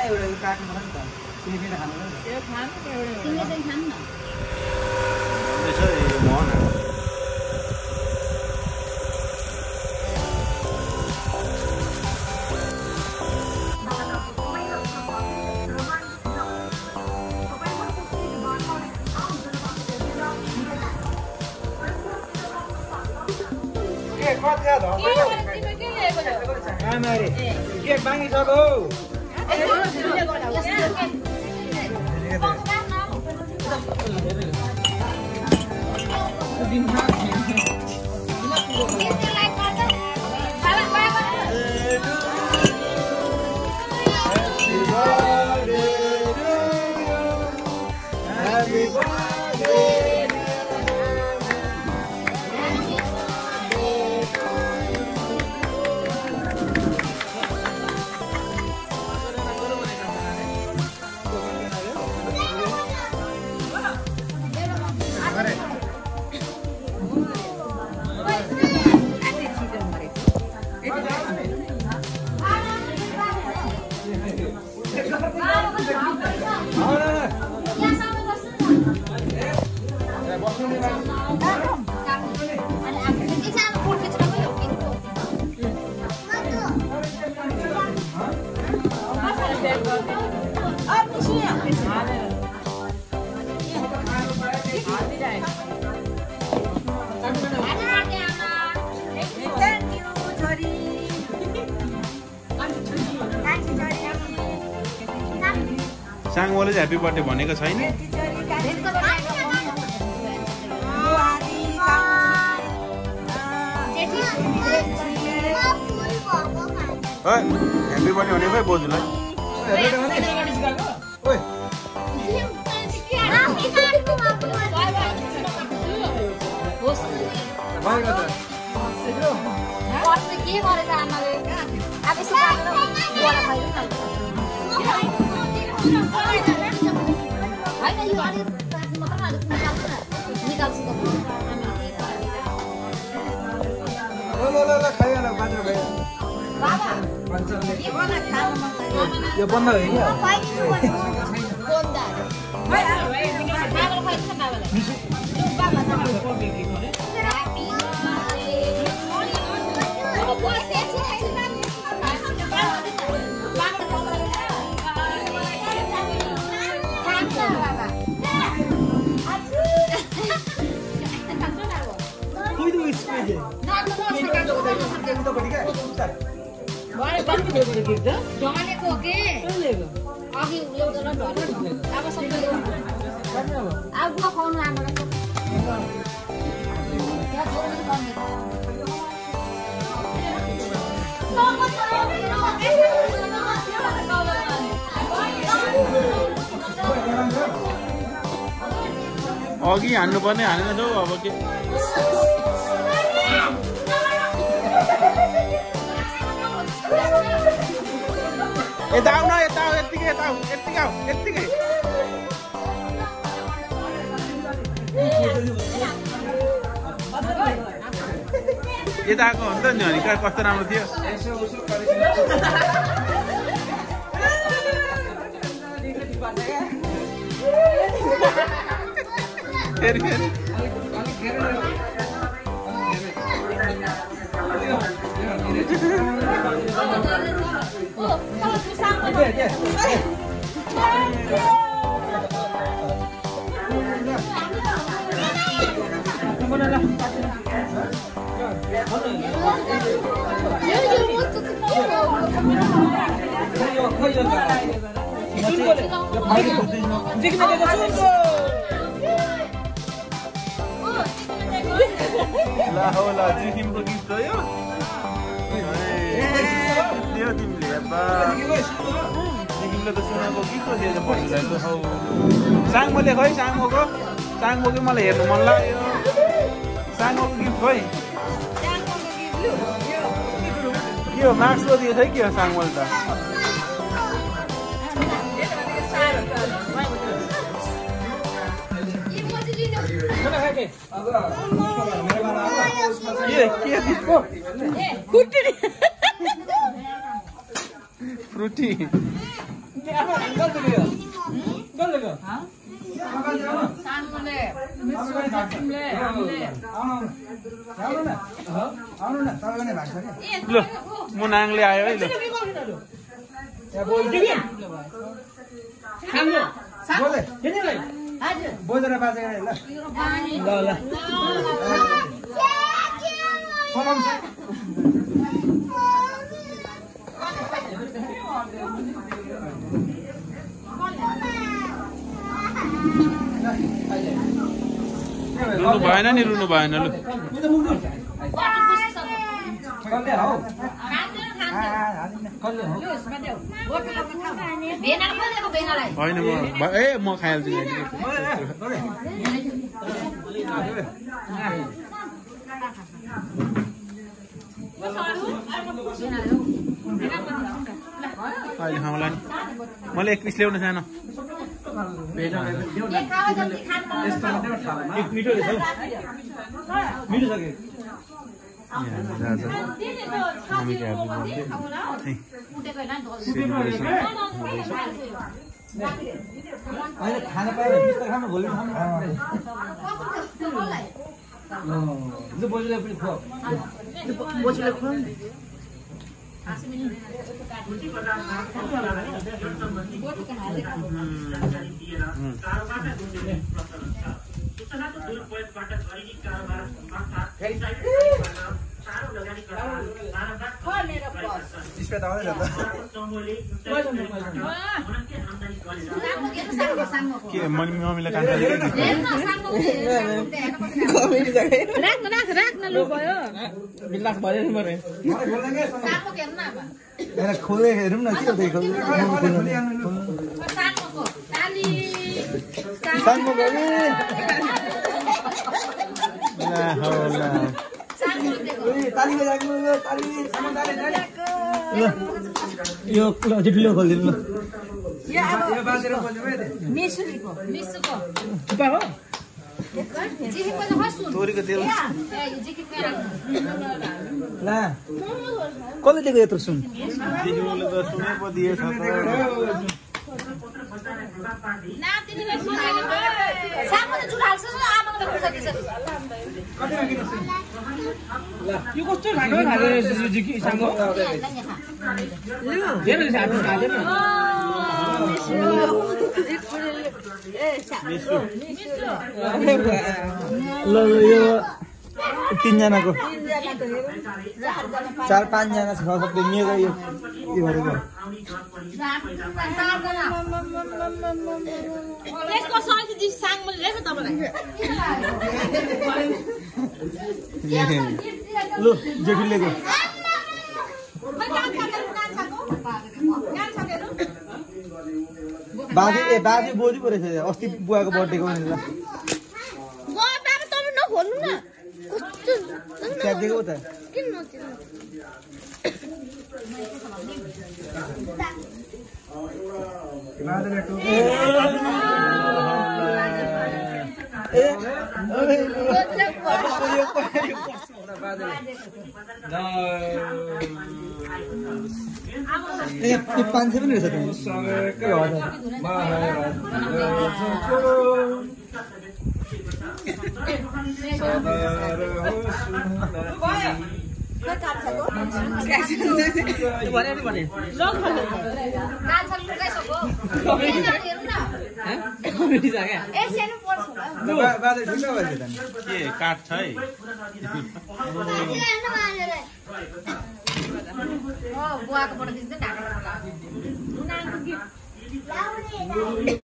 एउटा काट्नु पर्छ नि त तिमी किन खानु नि त्यो खानु नि एउटा तिमीले चाहिँ खानु न त्यसो मोहन के बाँगिसक्यो साङमोले ह्यापी बर्थडे भनेको छैन ह्यापी बर्थडे भनेको खै बोजूलाई यो बन्द हो क्या ढलेको के अघि एउटा ढलेको अब सबै अब बुवा खुवाउनु आमालाई अघि हान्नुपर्ने हानेन छौ अब के यता आऊ न यता आऊ यत्तिकै यता आऊ यत्तिकै आऊ यत्तिकै यता आएको हो नि त नि अनि कस्तो राम्रो थियो फेरि फेरि ला होला जिकिमको गिफ्ट हो यो दियो तिमीले अब्बा जिकिमले त सुनाको गिफ्ट हो दिएछ पहिला त हौ साङमोले खै साङमोको मलाई हेर्नु मन लाग्यो साङमोको गिफ्ट खै के हो मार्क्स पो दिएछ है के हो साङमोले त फ्रुटी ल मुनाङले आयो है ल बोजेर बाजेर ल ल रुनु भएन नि रुनु भएन लु होइन म खाइहाल्छु अहिले खाउँला नि मैले 1 पिस ल्याउन सानो खाना पायो बिस्तार खानु भोलि खानु बोजूले पनि खुवाऊ बोजूले खुवाऊ के मम्मीले काम खोले हेरौँ न के यो ठुलो खोलिदिनु तोरीको तेल कसले दिएको यत्रो सुन दिदीले त सुने पो दिएछ यो कस्तो खानु ल यो 3 जनाको 4-5 जना छ सबै मेरो यो गरेको ल जेठीलेको बाजे बोजू पो रहेछ अस्ति बुवाको बर्थडेको भनेर दिएको त ए 500 पनि रहेछ के काठ छ है बुवाको फोटो दिन्छ